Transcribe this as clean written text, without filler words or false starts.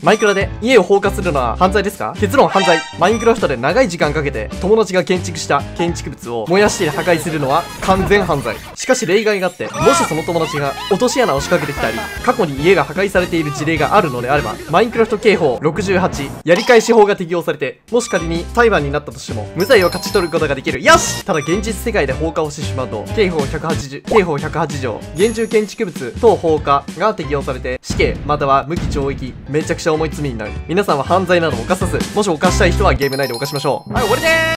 マイクラで家を放火するのは犯罪ですか？結論犯罪。マインクラフトで長い時間かけて友達が建築した建築物を燃やして破壊するのは完全犯罪。しかし例外があって、もしその友達が落とし穴を仕掛けてきたり、過去に家が破壊されている事例があるのであれば、マインクラフト刑法68やり返し法が適用されて、もし仮に裁判になったとしても無罪を勝ち取ることができる。よし！ただ現実世界で放火をしてしまうと、刑法108条現住建築物等放火が適用されて死刑または無期懲役、めちゃくちゃ重い罪になる。皆さんは犯罪などを犯さず、もし犯したい人はゲーム内で犯しましょう。はい、終わりでーす。